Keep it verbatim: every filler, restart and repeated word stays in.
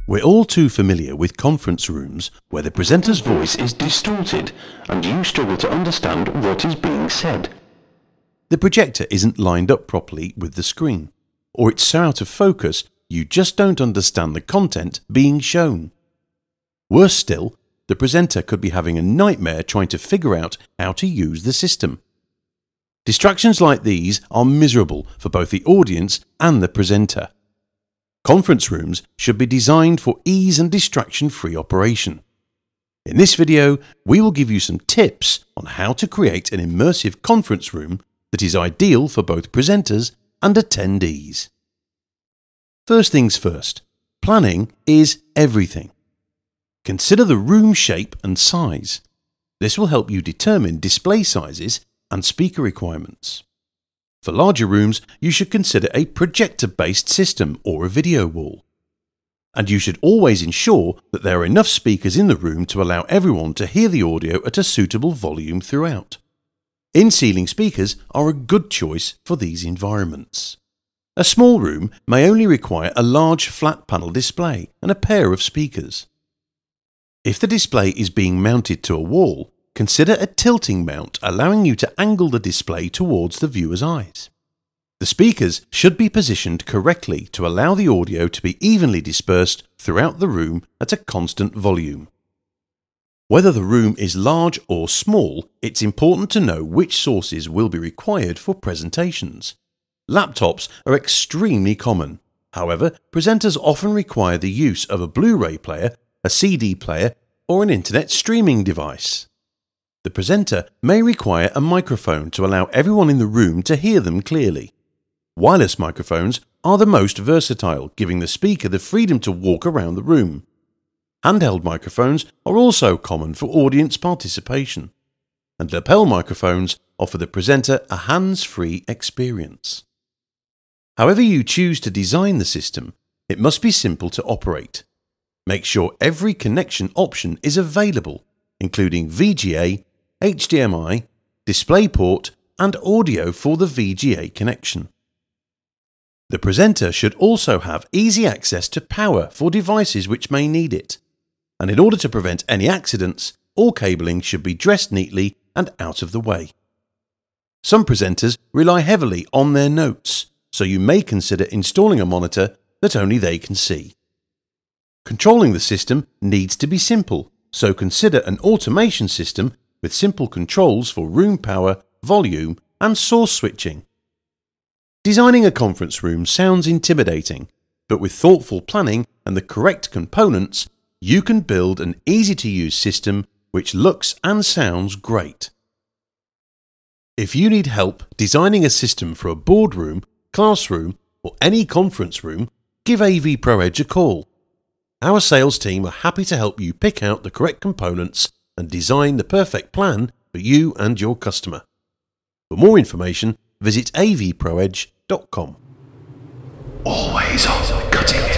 We're all too familiar with conference rooms where the presenter's voice is distorted and you struggle to understand what is being said. The projector isn't lined up properly with the screen, or it's so out of focus you just don't understand the content being shown. Worse still, the presenter could be having a nightmare trying to figure out how to use the system. Distractions like these are miserable for both the audience and the presenter. Conference rooms should be designed for ease and distraction-free operation. In this video, we will give you some tips on how to create an immersive conference room that is ideal for both presenters and attendees. First things first, planning is everything. Consider the room shape and size. This will help you determine display sizes and speaker requirements. For larger rooms, you should consider a projector-based system or a video wall. And you should always ensure that there are enough speakers in the room to allow everyone to hear the audio at a suitable volume throughout. In-ceiling speakers are a good choice for these environments. A small room may only require a large flat panel display and a pair of speakers. If the display is being mounted to a wall, consider a tilting mount allowing you to angle the display towards the viewer's eyes. The speakers should be positioned correctly to allow the audio to be evenly dispersed throughout the room at a constant volume. Whether the room is large or small, it's important to know which sources will be required for presentations. Laptops are extremely common. However, presenters often require the use of a Blu-ray player, a C D player, or an internet streaming device. The presenter may require a microphone to allow everyone in the room to hear them clearly. Wireless microphones are the most versatile, giving the speaker the freedom to walk around the room. Handheld microphones are also common for audience participation, and lapel microphones offer the presenter a hands-free experience. However you choose to design the system, it must be simple to operate. Make sure every connection option is available, including V G A, H D M I, DisplayPort, and audio for the V G A connection. The presenter should also have easy access to power for devices which may need it, and in order to prevent any accidents, all cabling should be dressed neatly and out of the way. Some presenters rely heavily on their notes, so you may consider installing a monitor that only they can see. Controlling the system needs to be simple, so consider an automation system with simple controls for room power, volume, and source switching. Designing a conference room sounds intimidating, but with thoughtful planning and the correct components, you can build an easy-to-use system which looks and sounds great. If you need help designing a system for a boardroom, classroom, or any conference room, give AVPro Edge a call. Our sales team are happy to help you pick out the correct components and design the perfect plan for you and your customer. For more information, visit A V Pro Edge dot com. Always on the cutting edge.